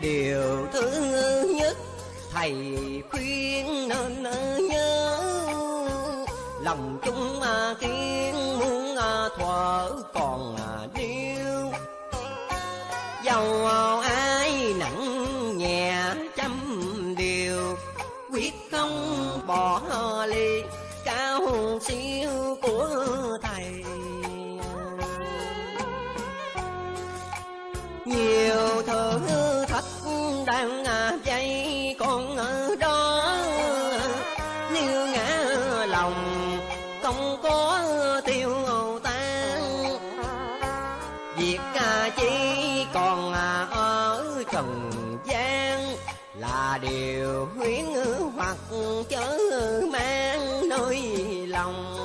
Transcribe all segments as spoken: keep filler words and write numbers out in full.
Điều thứ nhất thầy khuyên nên nhớ, lòng chúng kiến muốn thuở còn điêu. Dầu ai nặng nhẹ trăm điều, quyết không bỏ ly cao siêu của thầy. Nhiều thử thách đang dây con ở đó, nếu ngã lòng không có tiêu tan, việc chỉ còn ở trần gian là điều huyễn hoặc chớ mang nơi lòng.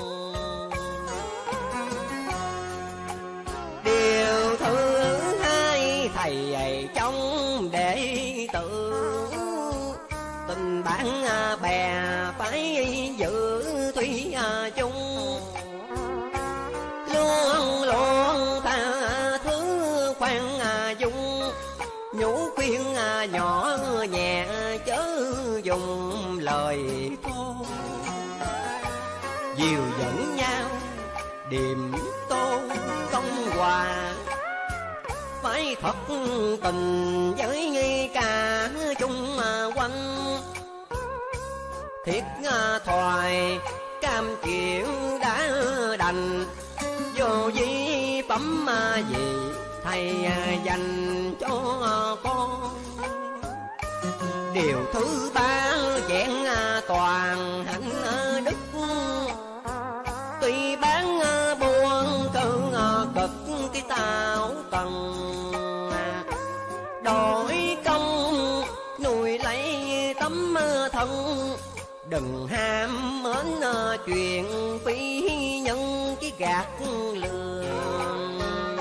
Điều thứ hai thầy trong đệ tử, tình bạn bè phải giữ thủy chung, luôn luôn tha thứ khoan dung, nhủ khuyên nhỏ nhẹ chớ dùng lời thô. Dìu dẫn nhau điềm tô công hòa, phải thật tình với cả chung quanh. Thiết thoại cam chịu đã đành, vô vi phẩm gì thầy dành cho con. Điều thứ ba vẹn toàn hạnh đức, tuy bán buôn cơn cực cái tạo tầng, đổi công nuôi lấy tấm thân. Đừng ham mến chuyện phi nhân cái gạt lường.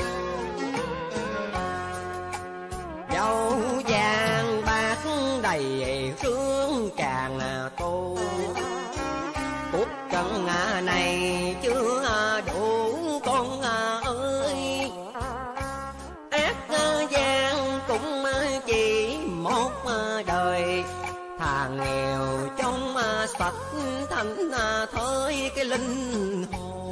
Dầu vàng bạc đầy rương tràn tô, cuộc trần này chưa đủ con ơi. Ác gian cũng chỉ một đời, thà nghèo trong sạch thanh thới cái linh hồn.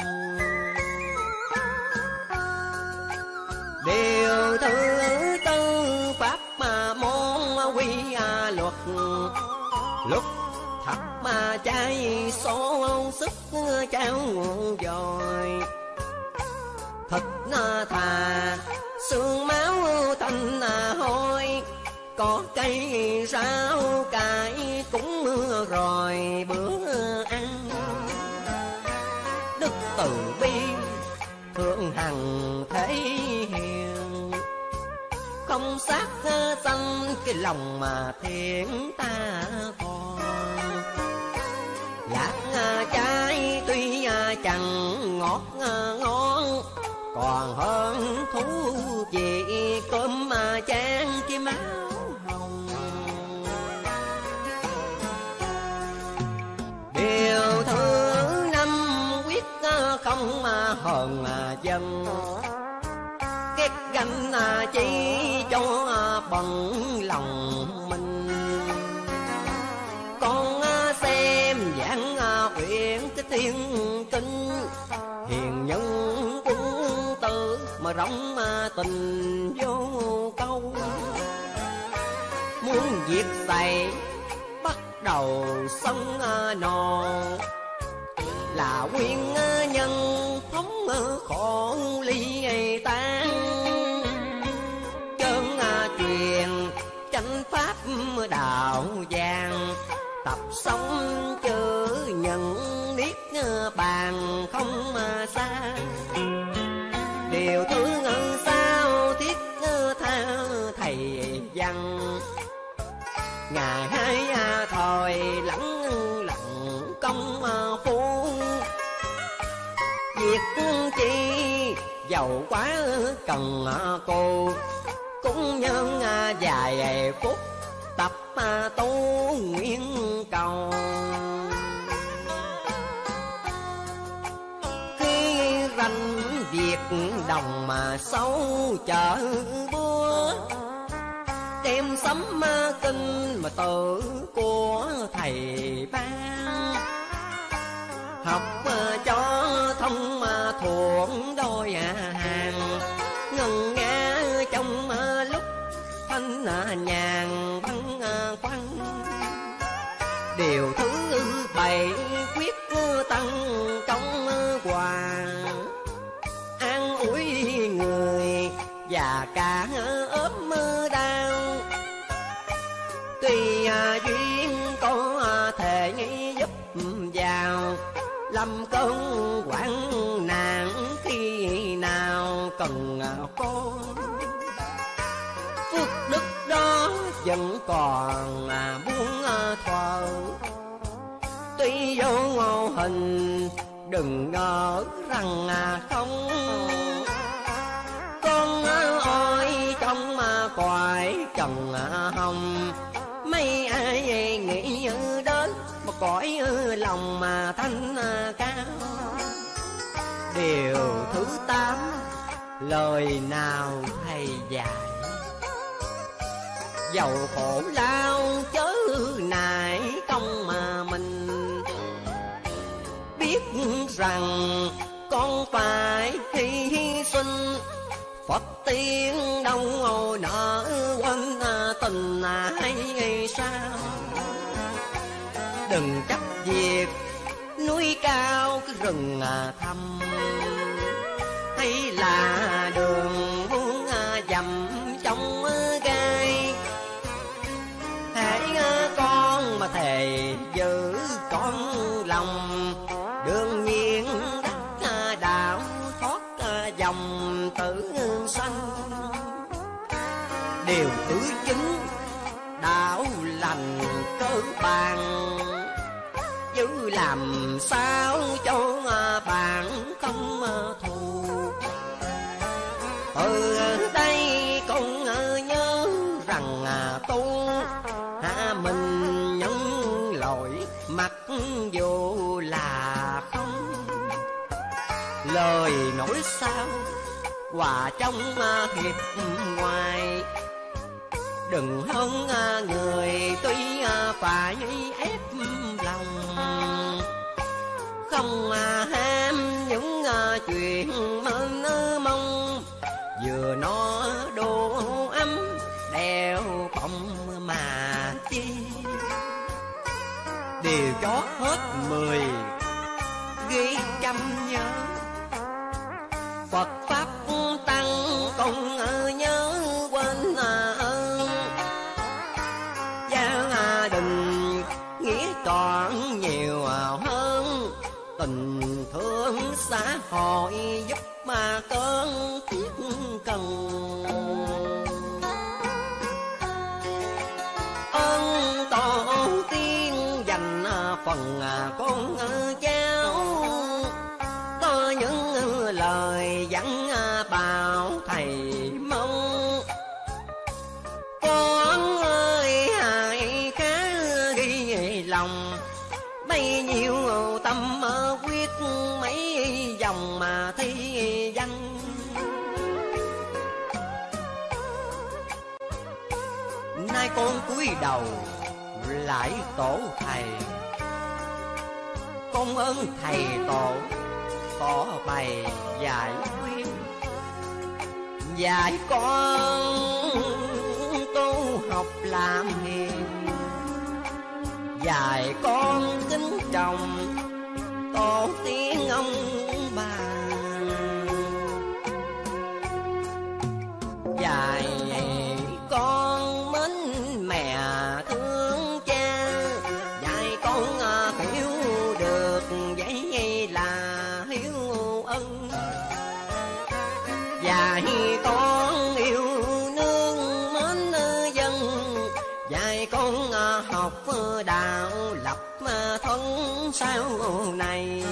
Điều thứ tư pháp môn quy luật, lúc thật mà trái số sức trao dồi. Thịt thà xương máu thành hôi, có cây rau cải cũng rồi bữa ăn. Đức từ bi thương hằng thế hiền, không sát sanh cái lòng mà thiện ta còn. Lạc trái tuy chẳng ngọt ngon, còn hơn thú vị cơm mà chan cái máu hồng. Điều thứ năm quyết không mà hờn dân, ghét ganh chỉ cho bằng lòng mình. Con xem giảng uyển cái thiên kinh, hiền nhân quân tử mà rộng tình vô câu. Muốn việc xảy bắt đầu sông non, là nguyên nhân thống khổ ly tan. Chân truyền chánh pháp đạo vàng, tập sống chữ nhận biết bàn không xa. Điều thứ sao thiết tha thầy văn, ngày hai thời lẳng lặng công phu. Việc chi giàu quá cần cô, cũng nhân vài phút tập tu nguyện cầu. Khi ranh việc đồng mà sâu chợ búa, đem sấm kinh mà tự của thầy ban, học cho thông mà thuộc đôi hàng, ngân nga trong lúc thanh nhàn băng khoăn. Điều thứ bảy quyết tăng công hoàng, an ủi người và cả ốm đau. Tuy duyên có thể giúp vào, lâm cơn hoạn nạn khi nào cần có. Phước đức đó vẫn còn buông thờ, tuy vô hình đừng ngờ rằng không. Con ơi trong cõi trần hồng, mấy ai nghĩ đến một cõi lòng mà thanh cao. Điều thứ tám lời nào thầy dạy, dầu khổ lao chớ nại công mà mình. Biết rằng con phải hy sinh, Phật tiên đâu nỡ quên tình hay sao. Đừng chấp việc núi cao cái rừng thăm, hay là đường muốn dầm trong gai. Hãy con mà thề giữ con lòng, đương nhiên đắc đạo thoát dòng tử sanh. Điều thứ chín đạo lành cơ bản, giữ làm sao cho bạn không thù. Từ đây con nhớ rằng tu hạ mình những lỗi, mặc dù là không. Lời nói sao hòa trong hiệp ngoài, đừng hơn người tuy phải ép lòng. Không ham những chuyện mơ mong, vừa nó đồ ấm đeo bông mà chi. Điều cho hết mười ghi trăm nhớ, Phật pháp tăng công nhớ quên ơn. Gia đình nghĩa còn nhiều hơn, tình thương xã hội giúp mà cơn thiết cần. Ơn tổ tiên dành phần con cháu, có những lời dặn bảo thầy mong. Con ơi hãy khá ghi lòng, bấy nhiêu tâm quyết mấy dòng mà thi văn. Nay con cúi đầu lại tổ thầy, con ơn thầy tổ tỏ bày giải khuyên. Dạy con tu học làm hiền, dạy con kính trọng tổ tiên ông bà. Dạy con mến mẹ thương cha, dạy con hiểu được vậy là hiếu ân. Dạy con yêu nương mến dân, dạy con học đạo lập thân sau này.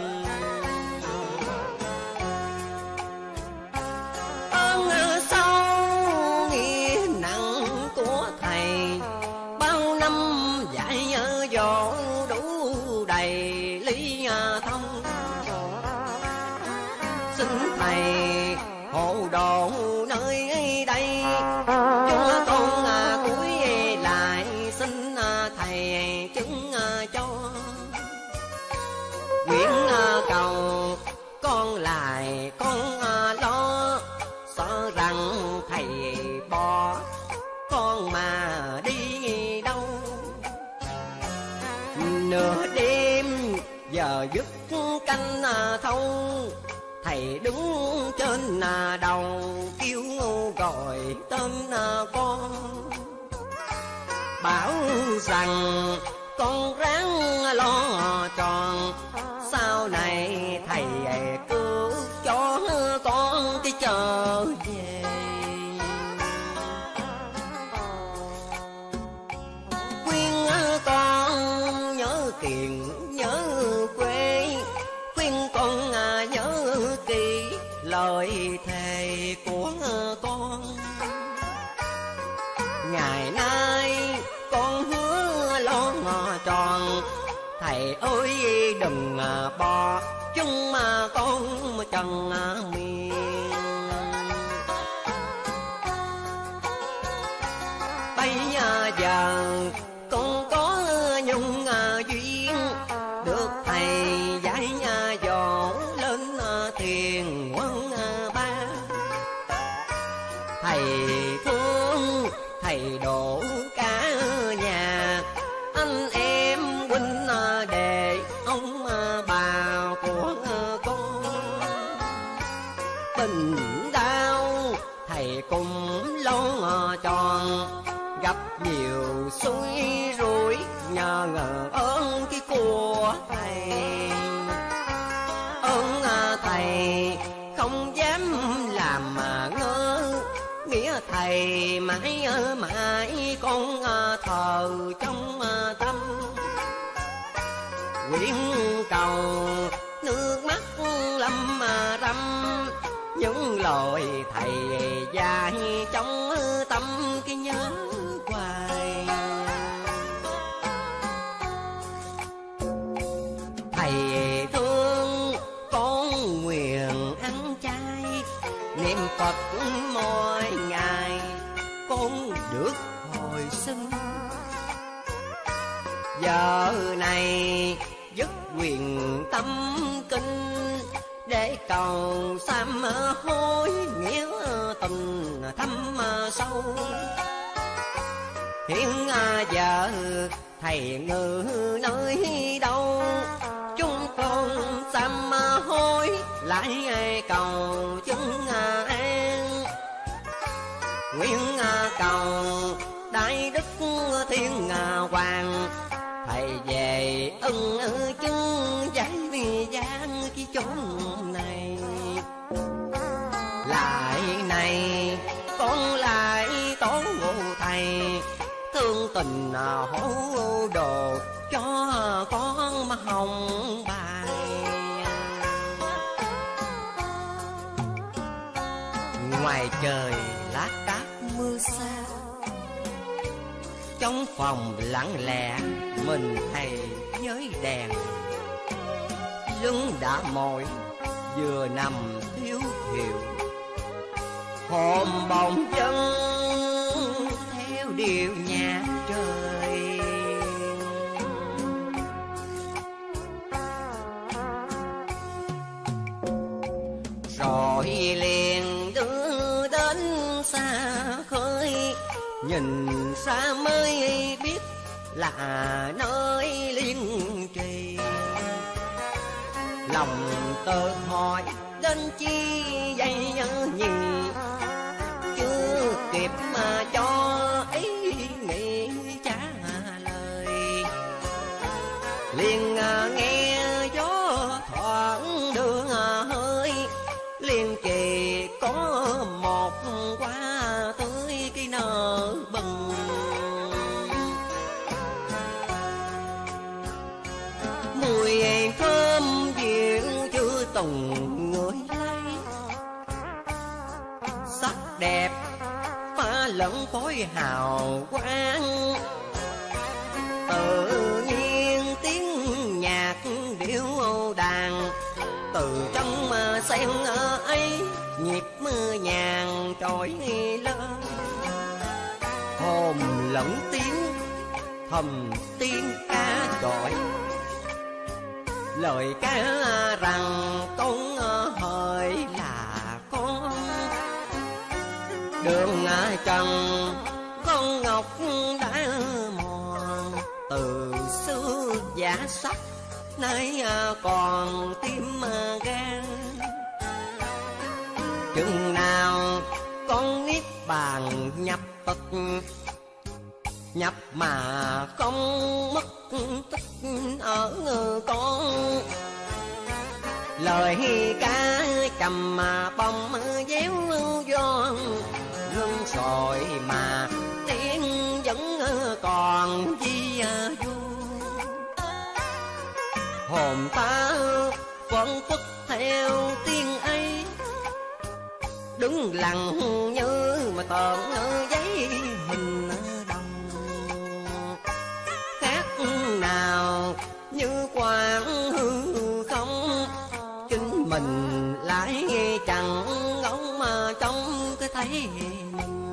Ơn sâu nghĩa nặng của thầy, bao năm dạy dỗ đủ đầy lý thông. Xin thầy hộ đồ nơi đây. Chúng con cuối lại xin thầy chứng cho, nguyện cầu con lại con lo, sợ rằng thầy bỏ con mà đi đâu. Nửa đêm giờ dứt canh thâu, thầy đứng trên đầu kêu gọi tên con, bảo rằng con ráng lo tròn, sau này thầy cứ cho con cái trở về. Khuyên con nhớ kiền nhớ quê, khuyên con nhớ kỹ lời thề của con. Ngày nay con hứa lo tròn, thầy ơi đừng bỏ chúng mà con trần miên. Bây giờ con có nhung duyên, được thầy dạy dỗ lên thiền quân ba. Thầy thương thầy độ cả nhà, anh em huynh đệ ông bà của con. Tình đau thầy cùng lo tròn, gặp nhiều suy rủi nhờ ngờ ơn cái của thầy. Ơn thầy không dám làm mà ngơ, nghĩa thầy mãi mãi con thờ trong tâm. Nguyện cầu nước mắt lâm râm, những lời thầy dạy trong tâm cái nhớ hoài. Thầy thương con nguyện ăn chay, niệm Phật mỗi ngày con được hồi sinh. Giờ này dứt quyền tâm kinh, để cầu sám hối nghĩa tình thâm sâu. Hiện giờ thầy ngự nơi đâu, chúng con sám hối lại cầu chứng an. Nguyện cầu đại đức thiên hoàng, thầy về ân chứng giải vì gian cái chốn này. Lại này con lại tố ngộ thầy, thương tình hổ đồ cho con mà hồng bài. Ngoài trời lác đác mưa xa, trong phòng lặng lẽ mình thầy với đèn. Lưng đã mỏi vừa nằm thiếu thiểu, hồn bồng chân theo điệu nhạc trời. Rồi liền đưa đến xa khơi, nhìn xa mới biết là nơi liên trì. Lòng tự hỏi đến chi vậy nhỉ, chưa kịp mà cho ý nghĩ trả lời. Liền nghe gió thoảng đưa hơi, liền chỉ có một hoa tươi cái nở bừng. Mùi thơm dịu chưa từng ngửi thấy, sắc đẹp pha lẫn phối hào quang. Tự nhiên tiếng nhạc điệu đàn, từ trong mà sen ấy nhịp trỗi lên. Hồn lẫn tiếng thầm tiếng ca gọi, lời ca rằng con hỡi là con. Đường trần con ngọc đã mòn, từ xưa giả sắc nay còn tim gan. Chừng nào con niết bàn nhập tịch, nhập mà không mất tích ở con. Lời ca cầm mà bông déo giòn, gương sỏi mà tiếng vẫn còn di du. Hồn ta vẫn phất theo tiếng ấy, đứng lặng như mà tờn giấy hình đồng. Khác nào như quang hư không, chính mình lại chẳng ngóng mà trong cái thấy mình.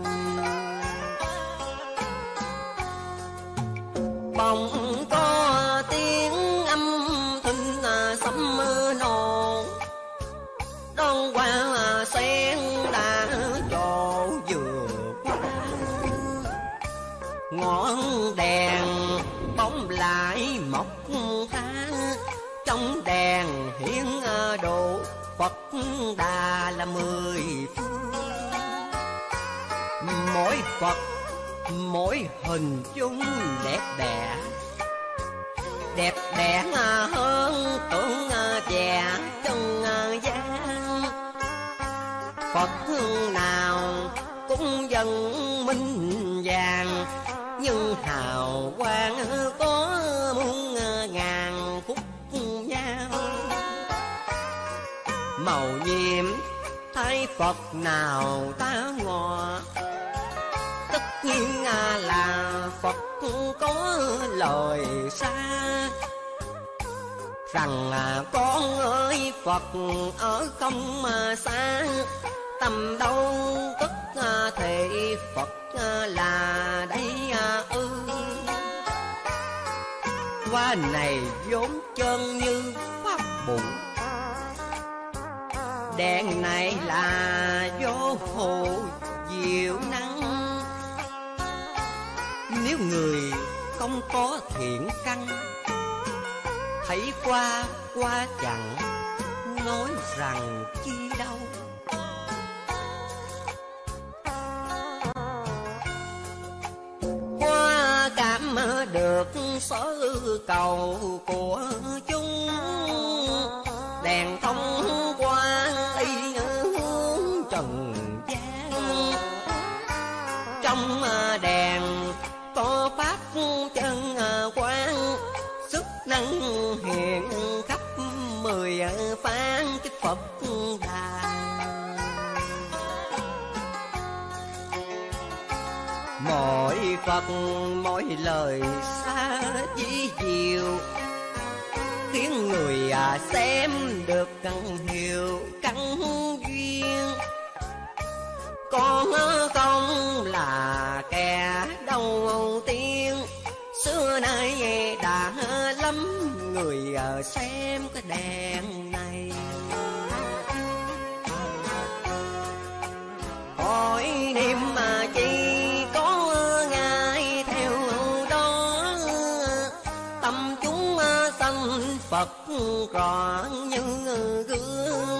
Bỗng có tiếng âm thanh sấm nổ, đón qua sen đã trổ vừa qua. Ngọn đèn bóng lại mọc tháng, trong đèn hiển độ Phật Đà là mười phương. Mỗi Phật mỗi hình chung đẹp đẽ, đẹp đẽ hơn tưởng chè chân gian. Phật hương nào cũng dần minh vàng, nhưng hào quang có muôn ngàn phút nhau. Màu nhiệm thay Phật nào ta ngọ, tất nhiên là Phật có lời xa, rằng con ơi Phật ở không mà xa. Tầm đâu tất thể Phật là đây ư. Hoa này vốn chân như pháp bụng, đèn này là vô hộ diệu năng. Nếu người không có thiện căn, thấy qua qua chẳng nói rằng chi đâu. Qua cảm được sở cầu của chúng, đèn thông qua ly hướng trần gian. Trong đèn có pháp chân quang, sức năng hiện khắp mười phán cái Phật Đà. Mỗi Phật mỗi lời xa dí diệu, khiến người xem được căn hiểu căn duyên. Con không là kẻ đầu tiên, xưa nay đã lắm người xem cái đèn này. Hỏi niệm mà chi có ngài theo đó, tâm chúng sanh Phật rõ như gương.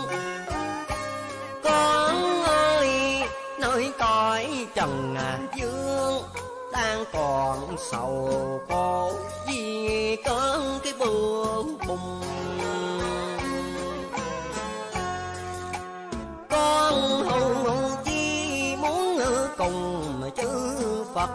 Con ơi nơi cõi trần dương, đang còn sầu khổ vì cơn cái bừa bùng. Con hầu chi muốn cùng chư Phật,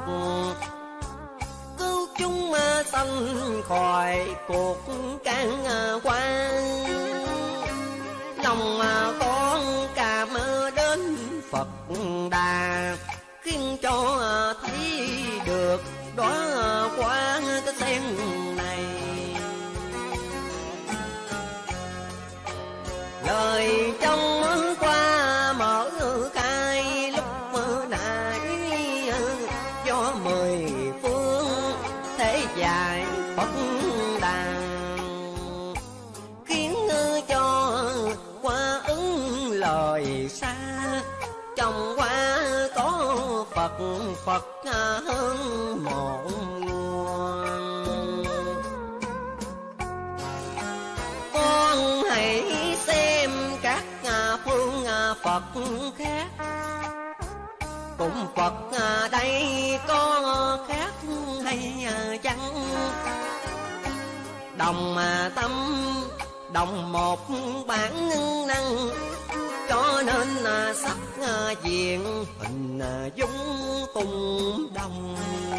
cứu chúng sanh khỏi cuộc can quan. Lòng con cảm đến Phật Đà, khiến cho thấy được đóa hoa cái sen này. Lời trong qua mở khai lúc Phật Phật hơn một nguồn. Con hãy xem các phương Phật khác, cũng Phật đây có khác hay chăng? Đồng tâm, đồng một bản năng, cho nên sắc diện hình dung cùng đồng.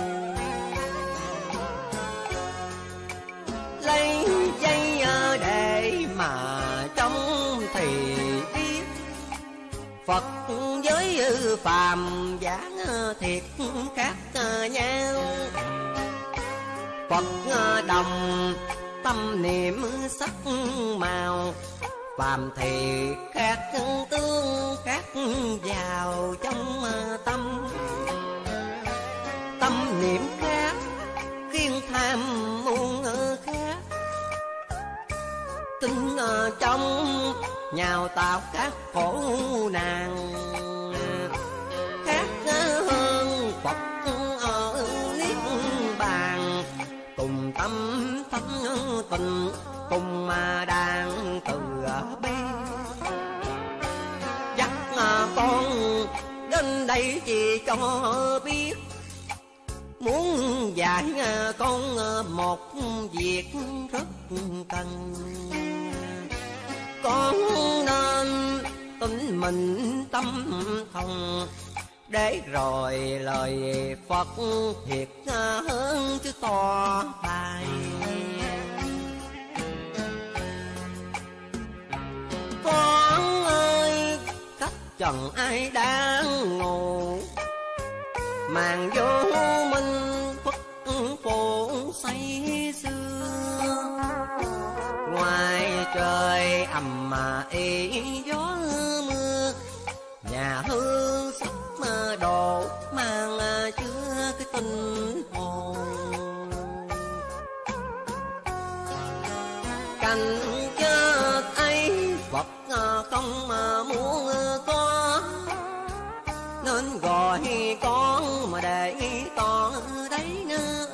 Lấy dây để mà trông thì biết, Phật với phàm dáng thiệt khác nhau. Phật đồng tâm niệm sắc màu, phàm thì khác tương khác vào trong tâm. Tâm niệm khác khiến tham muôn khác, tinh trong nhào tạo các khổ nạn. Khác hơn Phật ở niết bàn, cùng tâm thanh tịnh, cùng mà đang từ bi. Dắt con đến đây chỉ cho biết, muốn dạy con một việc rất cần. Con nên tính mình tâm thông, để rồi lời Phật thiệt hơn chứ to tài. Con ơi, cách chẳng ai đang ngủ, màn vô minh phất phổ say sưa. Ngoài trời ầm mà ĩ gió mưa, nhà hư sắp mà đổ mang chứa cái tinh hồn. Cảnh chết ấy Phật không mà muốn có, nên gọi con mà để tỏ đấy nữa.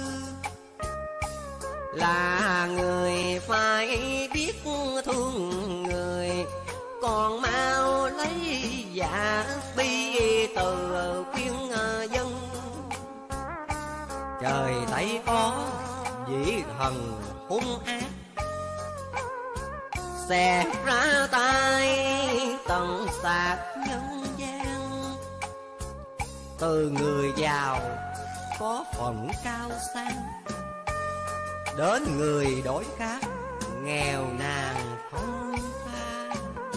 Là người phải biết thương người, còn mau lấy dạ bi từ khuyên dân. Trời thấy có dĩ thần hung ác, xẻ ra tay tận sạc nhân gian. Từ người giàu có phận cao sang, đến người đối khác nghèo nàn không tha.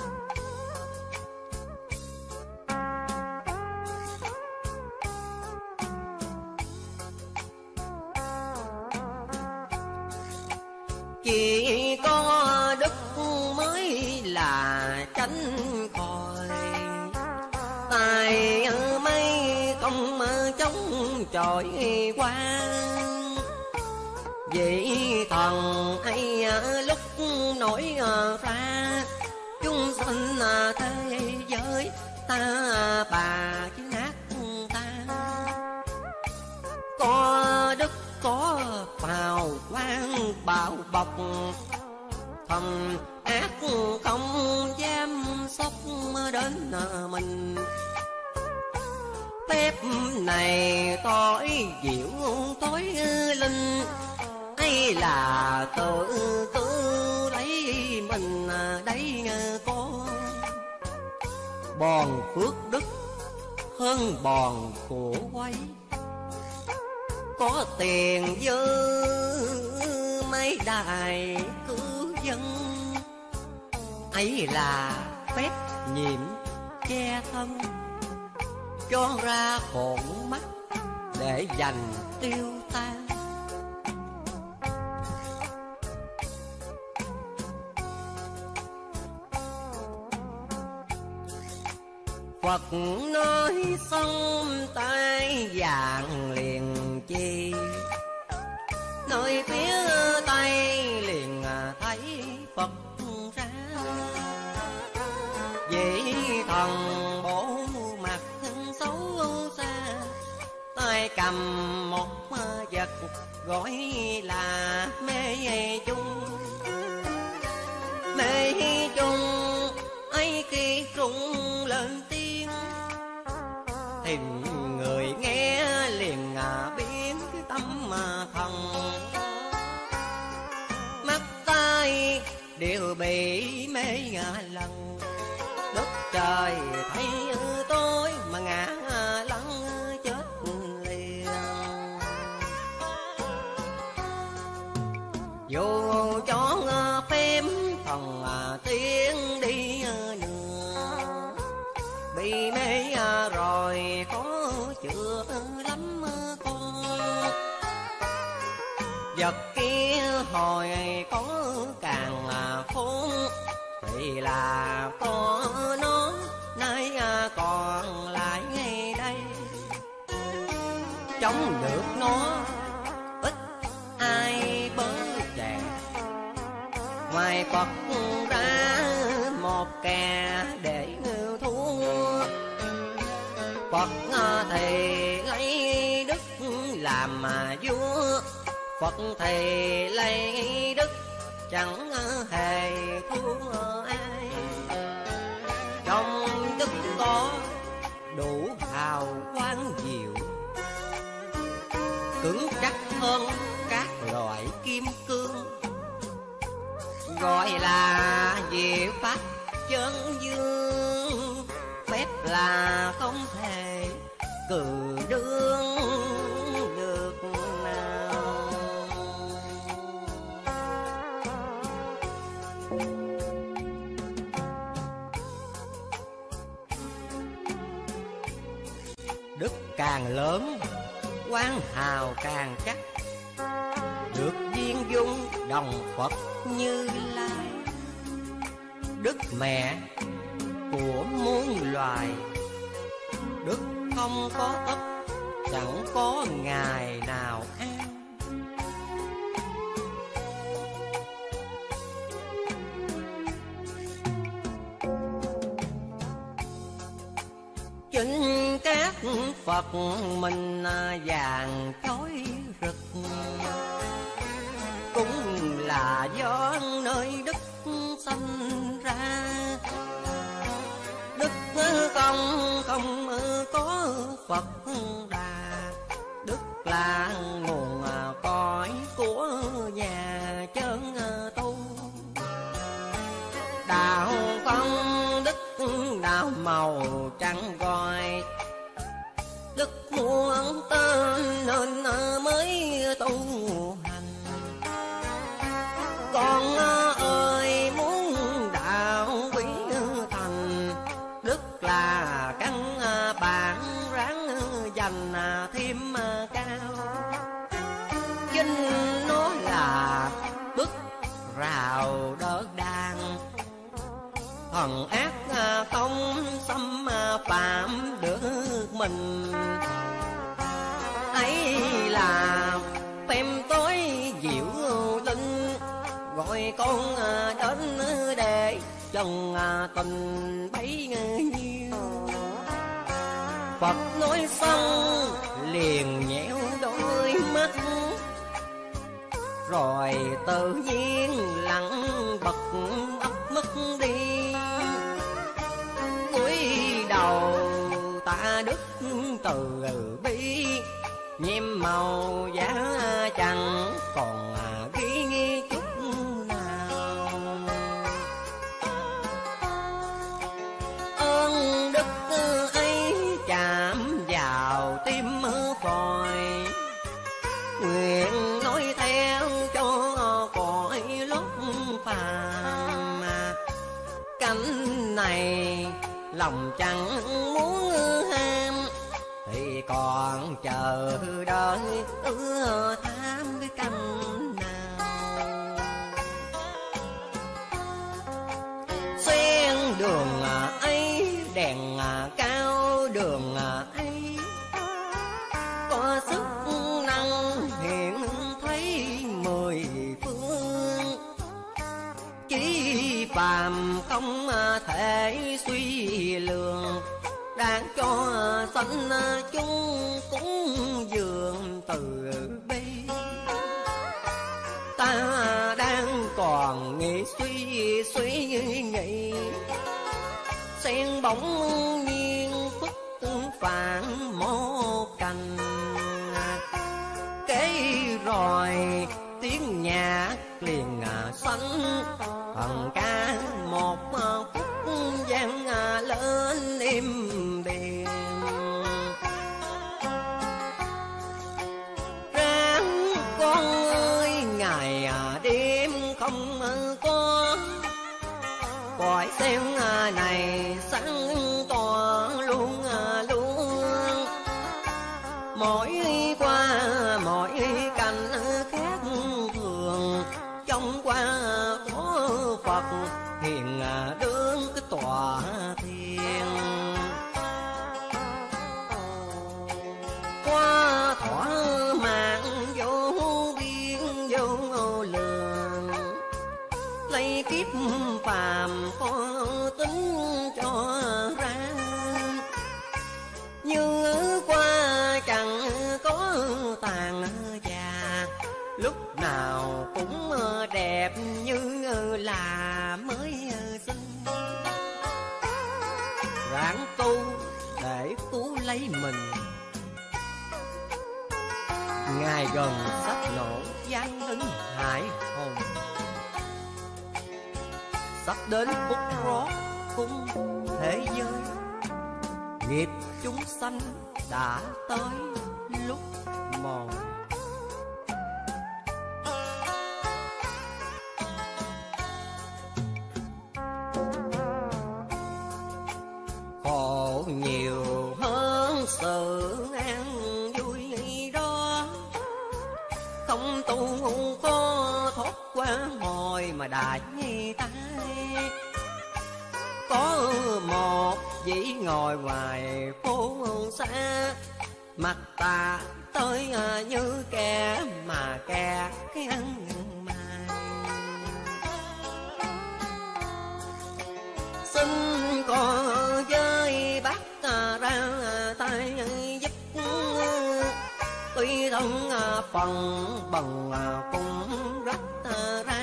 Chỉ có đức mới là tránh khỏi, tài mấy không chống chọi qua. Vị thần ấy lúc nổi ra, chúng sinh thế giới ta bà chứ nát ta. Có đức có phào quang bảo bọc, thần ác không dám sốc đến mình. Phép này tối diệu tối linh, hay là tự cứ lấy mình đấy con. Bòn phước đức hơn bòn của quay, có tiền dư mấy đài cứu dân. Ấy là phép nhiệm che thân, cho ra khổn mắt để dành tiêu tan. Phật nói xong tay vàng liền chi, nơi phía tây liền thấy Phật ra. Vị thần bộ mặt xấu xa, gọi là mê chung. Mê chung ấy khi rung lên tiếng thì người nghe liền biến cái tâm mà thần, mắt tai đều bị mê lần. Đất trời thấy tôi mà ngã lăn chết liền. Dù cho phép thần tiên đi nữa, bị mê rồi có chữa lắm con. Vật kia hồi có càng khốn thì là có nó nay còn lại ngay đây. Chống được nó ít ai bớt chàng, ngoài Phật ra một kẻ để thua. Phật thì lấy đức làm mà vua, Phật thì lấy đức chẳng hề thua ai. Trong đức có đủ hào quang diệu, cứng chắc hơn các loại kim cương, gọi là diệu pháp chân dương. Phép là không thể cử đương được nào. Đức càng lớn, quang hào càng chắc, được viên dung đồng Phật Như Lai. Đức mẹ của muôn loài, đức không có tóc, chẳng có ngày nào an. Chính các Phật mình vàng chói rực, cũng là do nơi đức sanh ra. Đức không không có Phật Đà, đức là nguồn cõi của nhà chân tu. Đạo không đức đạo màu trắng gọi, đức muốn tên nên mới tu hành. Con ơi muốn đạo quý thành, đức là căn bản ráng dành thêm cao. Chính nó là bức rào đỡ đàn, thần ác không xâm phạm được mình. Ấy là phèm tối diệu linh, gọi con đến để chồng tình bấy nhiêu. Phật nói xong liền nhéo đôi mắt, rồi tự nhiên lặng bật ấp mất đi. Cúi đầu tạ đức từ bi, nhiệm màu giá chẳng còn ghi nghi chút nào. Ơn đức ấy chạm vào tim phổi, nguyện nói theo cho cõi lúc phàm. Cánh này lòng chẳng muốn ham, thì còn chờ đợi ưa tham cái canh nào. Xuyên đường ấy đèn cao đường ấy, có sức năng hiện thấy mười phương. Chỉ phàm không thể suy lường, đang cho sanh chúng cúng dường từ bi. suy nghĩ, sen bỗng nhiên phất phản một cành. Kế rồi tiếng nhạc liền sánh, thần ca một phút vang lên im đềm. Ráng con ơi ngày đêm không có, cõi sen này sáng tỏ luôn luôn. Mỗi qua mỗi cảnh khác thường, trong qua có Phật hiền đứng cái tòa thiền. Qua thỏa mạng vô biên vô lượng, lấy kiếp phàm có tính cho ra. Như qua chẳng có tàn già, lúc nào cũng đẹp như là mới sinh. Ráng tu để cứu lấy mình, ngày gần sắp nổ gian lính hải hồn. Sắp đến phút rót cung thế giới, nghiệp chúng sanh đã tới lúc mòn. Khổ nhiều hơn sự an vui đó, không tu có thoát qua hồi mà đại tay. Có một vị ngồi ngoài phố xa, mặt ta tới như kẻ mà kẻ cái ăn mày. Xin có với bác ra tay giúp, tuy thân phần bằng cũng rất ra.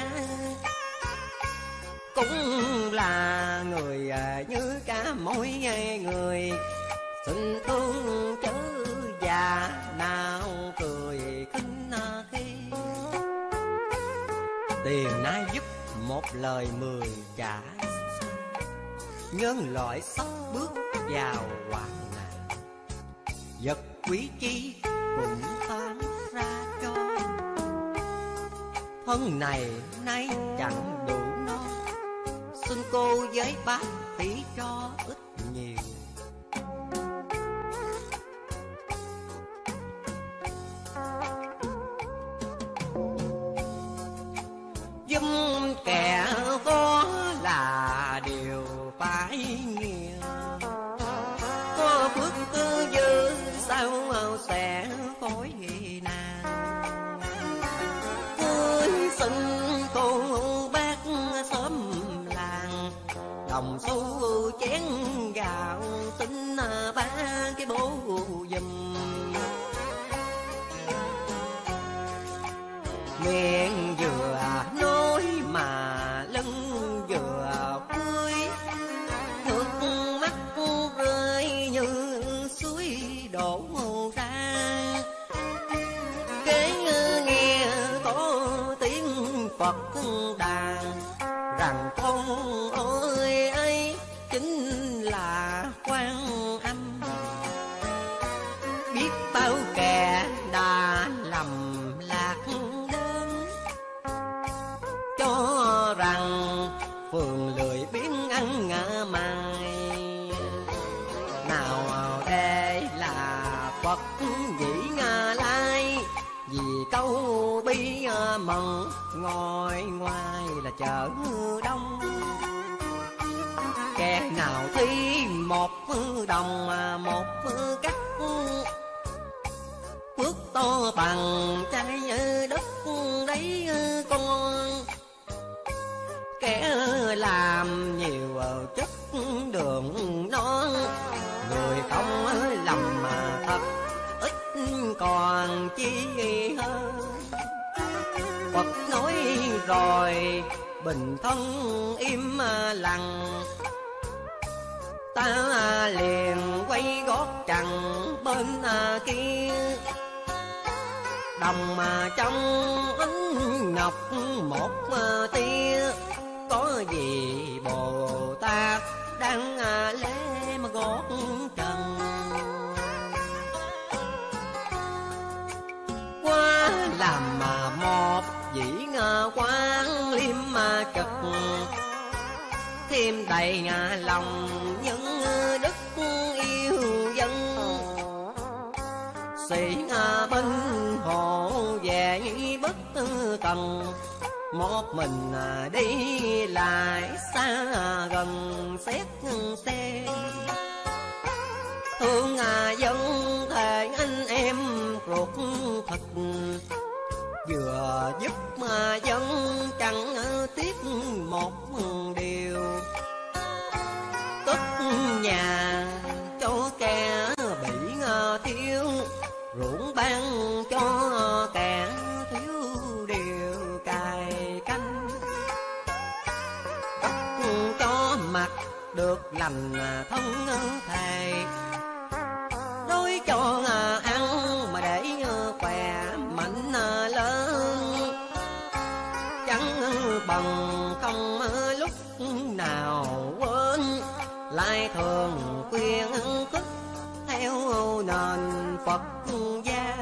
Cũng là người như cả mỗi người, xin thương chớ già nào cười khinh khi. Tiền nay giúp một lời mười trả, nhân loại sắp bước vào hoạn nạn. Vật quý chi cũng tan ra cho, thân này nay chẳng đủ no. Xin cô với bác tỷ cho ít nhiều. Giúp kẻ có là điều phải nhiều, có phước tư dư sao sẽ khỏi nào. Cưới xin cô bác sớm làng, đồng xu chén gạo xin ba cái bố giùm. Miệng vừa nói mà lưng vừa vui, nước mắt rơi như suối đổ ra. Kế nghe có tiếng Phật đàn, rằng con ơi ấy chính là Quan Âm. Biết bao kẻ đã lầm lạc đơn, cho rằng phường lười biến ăn ngã mài. Nào đây là Phật vị Nga Lai, vì câu bi mừng ngồi ngoài là chợ đông. Kẻ nào thi một đồng mà một cắt, phước to bằng trái đất đấy con. Kẻ làm nhiều chất đường non, người không lầm mà thật ít còn chi hơn. Phật nói rồi bình thân im lặng. Ta liền quay gót trần bên kia, đồng mà trong ánh ngọc một tia, có gì Bồ Tát đang lễ mà gót trần. Quá làm mà một vị quan liêm mà trực, thêm đầy lòng những đức yêu dân. Sĩ bên hộ về bất cần, một mình đi lại xa gần xét xe. Thương dân thể anh em ruột thịt, vừa giúp mà dân chẳng tiếc một điều. Cất nhà cho kẻ bị thiếu, ruộng ban cho kẻ thiếu điều cài canh. Cất cho mặt được lành thân thầy, nói cho ăn mà để khỏe mạnh lớn. Chẳng bằng không lúc nào quên, lại thường khuyên khích theo nền Phật gia.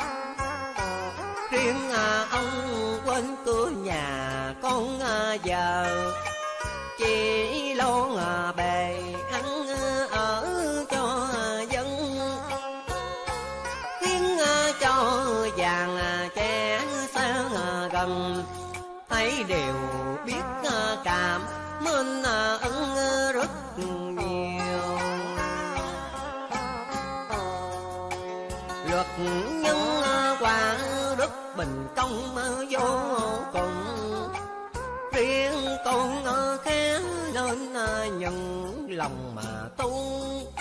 Riêng ông quên cửa nhà con giờ, chỉ lo bề ăn ở cho dân. Khiến cho vàng trẻ xa gần, thấy đều biết cảm ơn ân rất nhiều. Luật nhân quả rất bình công vô cùng, riêng con khá nên nhận lòng mà tu.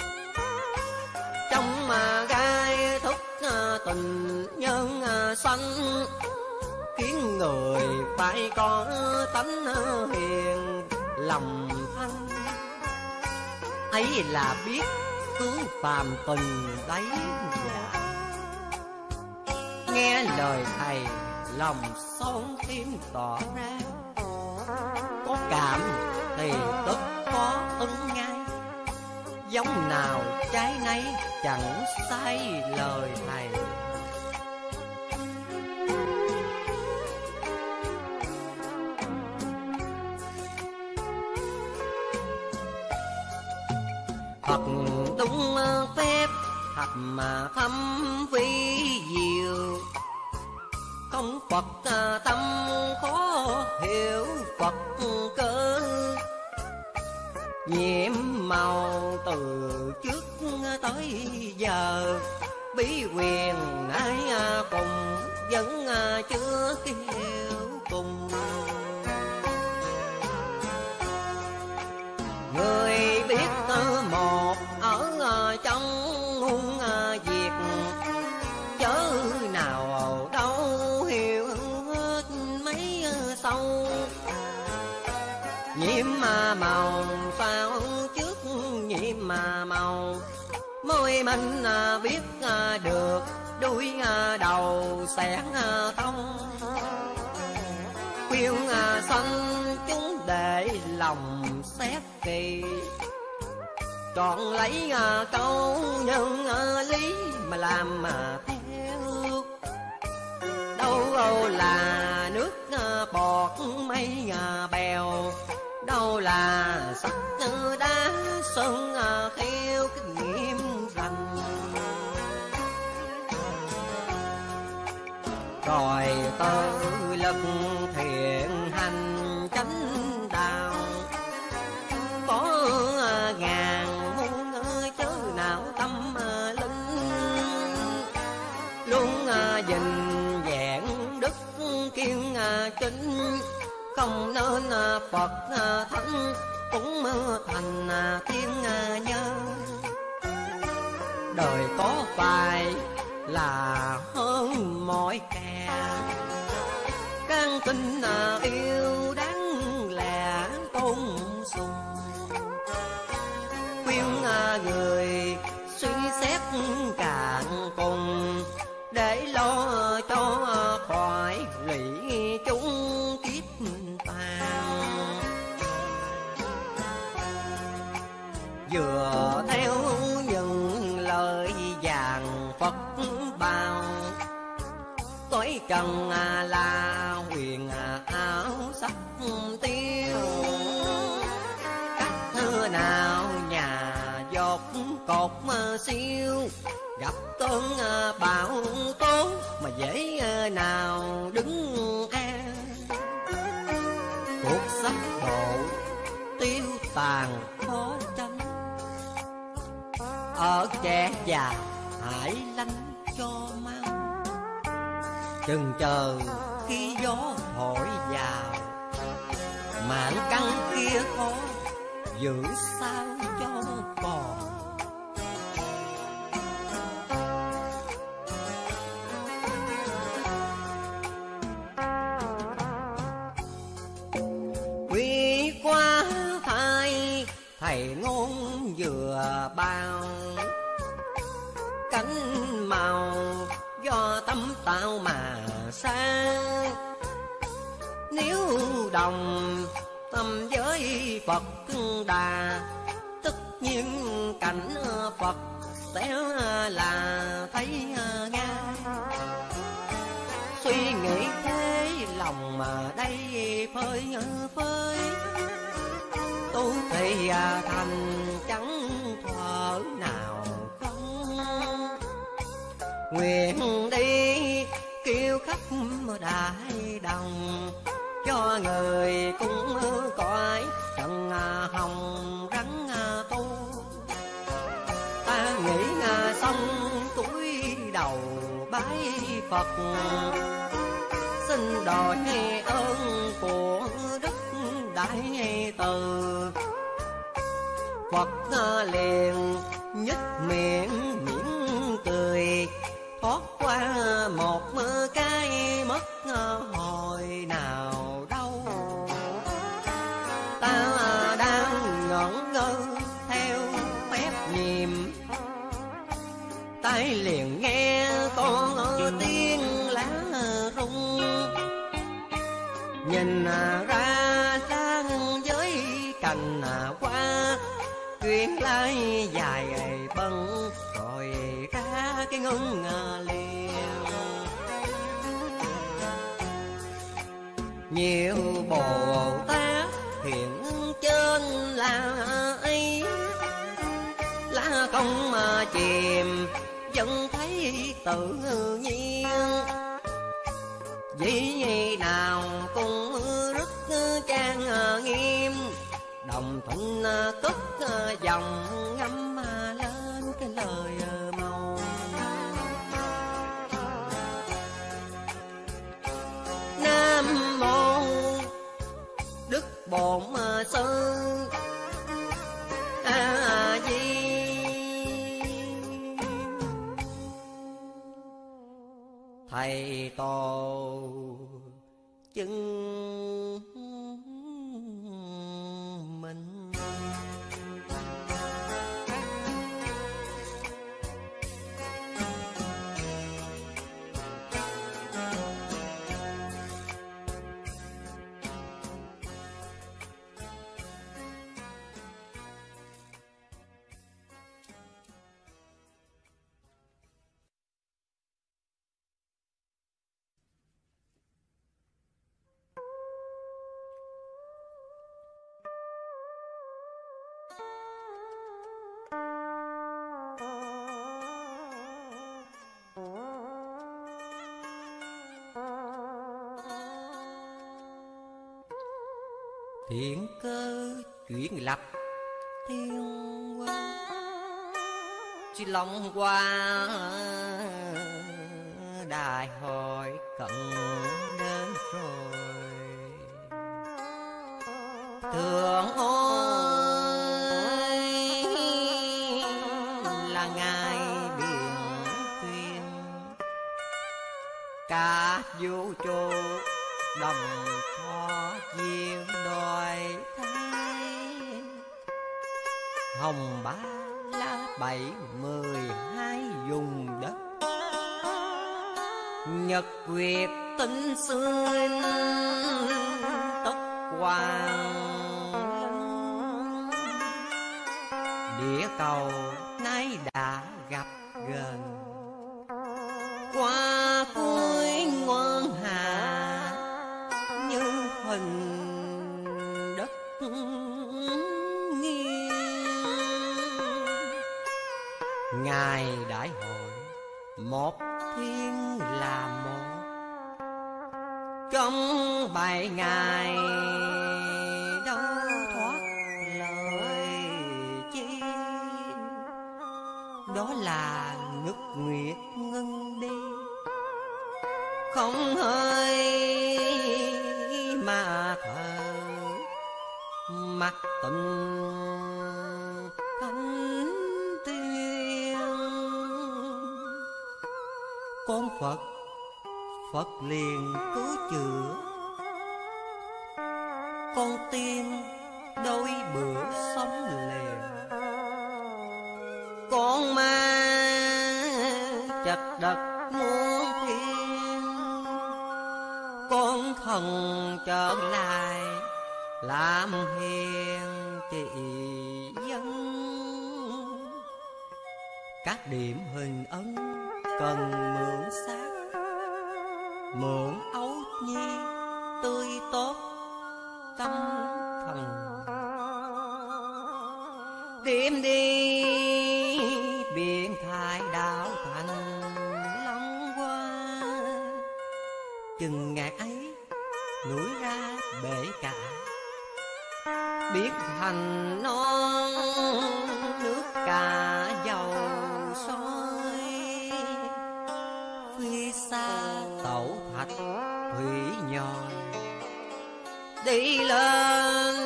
Trong mà gai thúc tình nhân sanh, khiến người phải có tánh hiền lòng thanh. Ấy là biết cứu phàm tình đấy dạ. Nghe lời thầy lòng son tim tỏ ra, có cảm thì tất có ứng ngay. Giống nào trái nấy chẳng sai lời thầy. Phật đúng phép thật mà thâm vi diệu, không Phật tâm khó hiểu Phật cơ. Nhiệm màu từ trước tới giờ, bí quyền nay cùng vẫn chưa kêu cùng. Người biết một ở trong muôn việc, chớ nào đâu hiểu hết mấy sâu. Nhiệm mà màu sao trước nhiệm mà màu, môi mình biết được đuôi đầu sáng thông. Khuyên sanh chúng để lòng xét kỳ, chọn lấy câu nhân lý mà làm mà theo. Đâu là nước bọt mây bèo, đâu là sắc đá sơn kheo cái nghiệm rành. Rồi tự lực thiện hành chánh đạo, có ngàn muôn chớ nào tâm linh. Luôn gìn vẹn đức kiên chính, không nên Phật thánh cũng thành thiên nhân. Đời có phải là hơn mọi kẻ, can tin yêu đáng sung. Khuyên người suy xét cạn cùng, để lo cho khỏi lụy chúng kiếp tàn. Vừa theo những lời vàng Phật bao, cõi trần là huyền ảo sắc tiêu. Cách thưa nào nhà dột cột siêu, gặp cơn bão tố mà dễ nào đứng an. Cuộc sắp độ tiêu tàn khó tránh, ở trẻ già hãy lánh cho mau. Chừng chờ khi gió thổi vào, mạng căn kia khó giữ sao cho còn. Quy qua thai thầy ngôn vừa bao, cánh màu do tâm tạo mà sang. Nếu đồng tâm với Phật Đà, tất nhiên cảnh Phật sẽ là thấy ngang. Suy nghĩ thế lòng mà đây phơi phới, tu thì thành chẳng thuở nào không. Nguyện đi kêu khắp đại đồng, cho người cũng cõi trần hồng rắn tu. Ta nghĩ xong cúi đầu bái Phật, xin đòi ơn của Đức Đại Từ. Phật liền nhếch miệng mỉm cười, thoát qua một cái mất hồi nào đâu. Ta đang ngẩn ngơ theo phép nhiệm, tai liền nghe con tiếng lá rung. Nhìn ra lan với cành hoa, chuyến lai dài bận rồi ra cái ngân liền. Nhiều Bồ Tát hiện trên là ấy, lá không mà chìm vẫn thấy tự nhiên. Dĩ nào cũng rất trang nghiêm, đồng thuận cất dòng ngâm lên cái lời màu. Nam mô Đức Bổn Sư A Di. Thầy tổ chứng minh. Thiện cơ chuyển lập thiên quân, chỉ lòng qua đại hội cận đến rồi. Thượng ôi là ngài biển tuyên, cả vũ trụ đồng phó duyên đòi thấy. hồng ba lá bảy mười hai vùng đất. Nhật nguyệt tinh xuyên tất hoàng linh, địa cầu nay đã gặp gần. Qua cuối ngoan hà như hình đất nghiêng. Ngày đại hội một thiên là một, trong bảy ngày đâu thoát lời chi. Đó là ngất nguyệt ngưng đi, không hơi mà thở mặt tình thánh tiên. Con Phật Phật liền cứu chữa, con tiên đôi bữa sống liền. Con ma chặt đất muôn thiên, con thần trở lại làm hiền trị dân. Các điểm hình ấn cần mượn xác, mượn ấu nhi tươi tốt tâm thần. Tìm đi biển thái đạo thành long hoa, chừng ngày ấy núi ra bể cả. Biết thành non nước cả dầu sôi, phi xa tẩu thạch thủy nhồi. Đi lên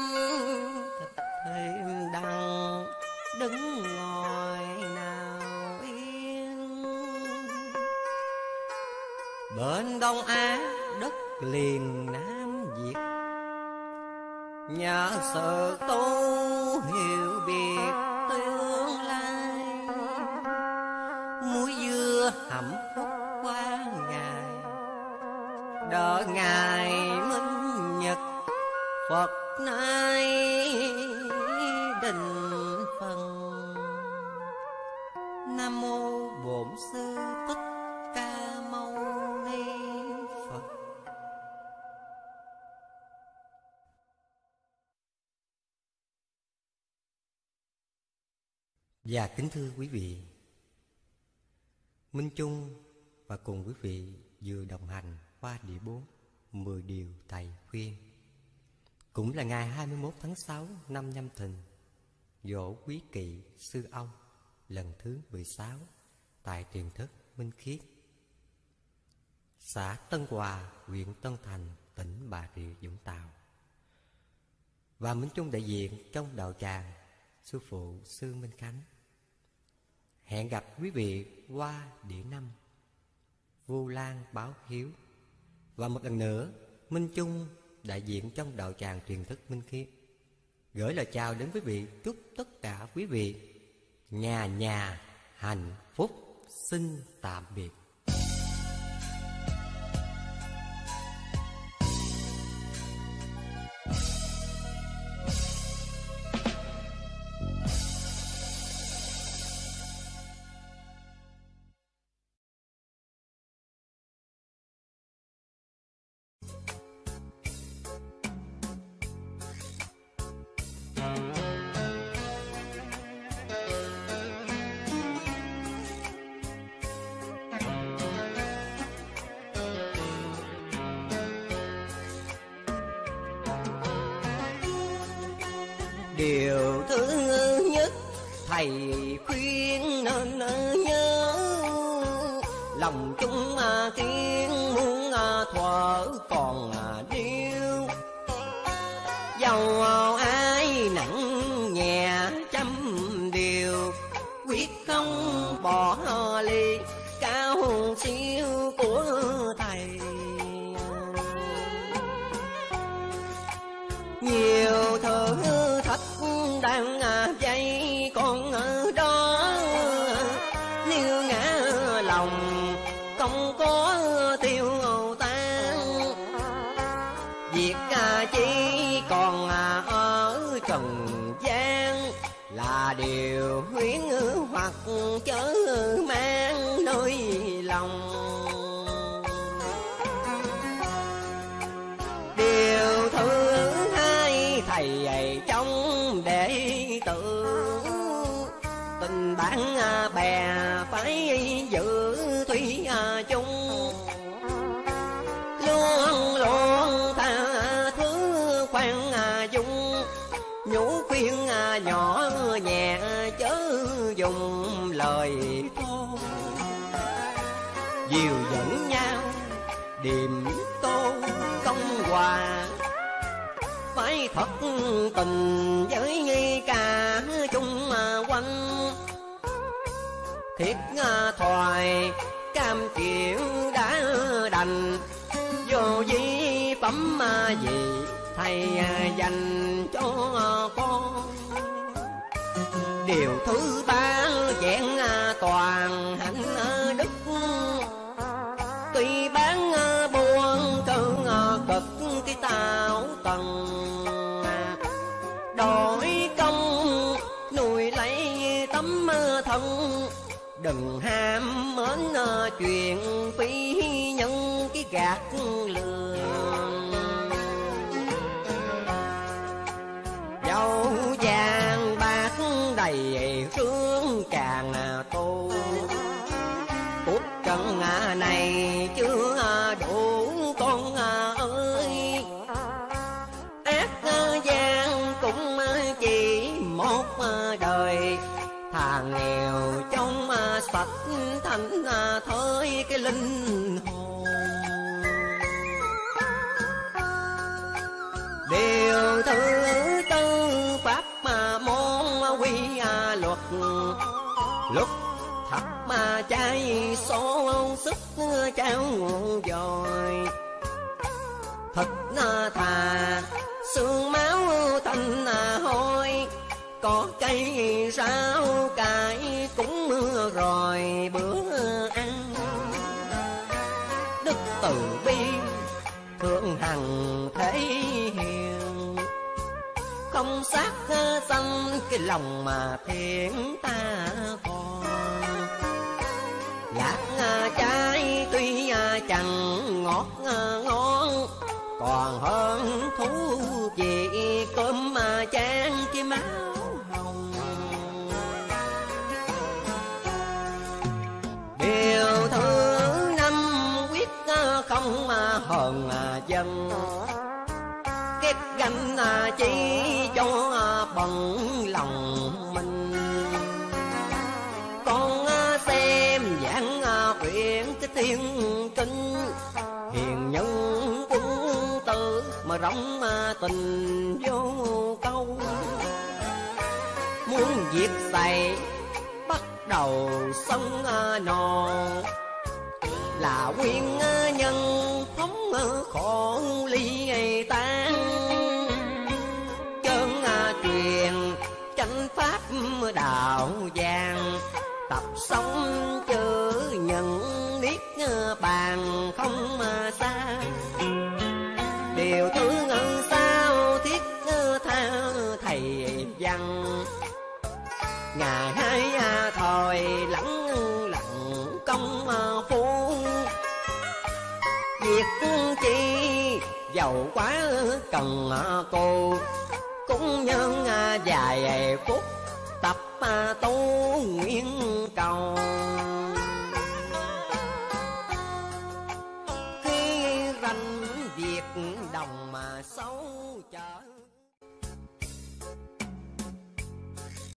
thêm đằng đứng ngồi nào yên. Bên Đông Á đất liền Nam Việt, nhờ sự tu hiểu biết tương lai. Muối dưa hẩm phúc qua ngày, đợi ngày minh nhật Phật nay định phần. Nam mô Bổn Sư Thích Ca Mâu Ni Phật. Và kính thưa quý vị, Minh Trung và cùng quý vị vừa đồng hành qua địa bốn mười điều thầy khuyên. Cũng là ngày hai mươi mốt tháng sáu năm Nhâm Thìn, giỗ Quý Kỵ Sư Ông lần thứ mười sáu tại Tiền Thất Minh Khiết, xã Tân Hòa, huyện Tân Thành, tỉnh Bà Rịa Vũng Tàu. Và Minh Trung đại diện trong đạo tràng sư phụ Sư Minh Khánh. Hẹn gặp quý vị qua đĩa năm Vu Lan Báo Hiếu. Và một lần nữa, Minh Trung đại diện trong đạo tràng Truyền Thức Minh Khiết gửi lời chào đến quý vị, chúc tất cả quý vị nhà nhà hạnh phúc. Xin tạm biệt. Điều thứ nhất thầy khuyên nên nhớ, lòng chúng tiếng muốn thuở còn điêu. Dầu ai nặng nhẹ trăm điều, quyết không bỏ ly cao siêu của thầy. Nhiều thử thách đang dây không có tiêu tan. Việc chỉ còn ở trần gian là điều huyễn hoặc chớ mang nơi lòng. Điều thứ hai thầy trong đệ tử, tình bạn bè phải giữ thủy chung, luôn luôn tha thứ khoan dung, nhủ khuyên nhỏ nhẹ chớ dùng lời thô. Dìu dẫn nhau điềm tô công hòa, phải thật tình với cả chung quanh. Thiết thoại cam chịu đã đành, vô vi phẩm gì thầy dành cho con. Điều thứ ba vẹn toàn hạnh đức, tuy bán buôn cơ cực cái tạo tầng, đổi công nuôi lấy tấm thân. Đừng ham mến chuyện phi nhân cái gạt lường. Dầu vàng bạc đầy rương càng tô, cuộc trần này chưa đủ con ơi. Ác gian cũng chỉ một đời, thà nghèo trong sạch thanh thới cái linh hồn. Điều thứ tư pháp mà môn quy luật, luật thật mà chay số sức trao dồi. Thịt thà xương máu thành hôi, có cây rau cải cũng rồi bữa ăn. Đức từ bi thượng hằng thế hiền, không sát sanh cái lòng mà thiện ta còn. Lạc trái tuy chẳng ngọt ngon, còn hơn thú vị cơm mà chan cái máu hồng. Điều thứ năm quyết không hờn dân, kết ganh chỉ cho bận lòng mình. Con xem dạng quyển cái thiên kinh, hiền nhân quân tử mà rộng tình vô câu. Muốn diệt xảy bắt đầu sân non, là nguyên nhân phóng khổ ly tan. Chân truyền chánh pháp đạo vàng, tập sống chữ nhận niết bàn không xa. Điều thứ ngân sao thiết tha thầy văn, ngày hai thời lặng lặng công phu. Việc chi giàu quá cần cô, cũng nhân vài phút tập tu nguyện cầu. Khi ranh việc đồng mà xấu chở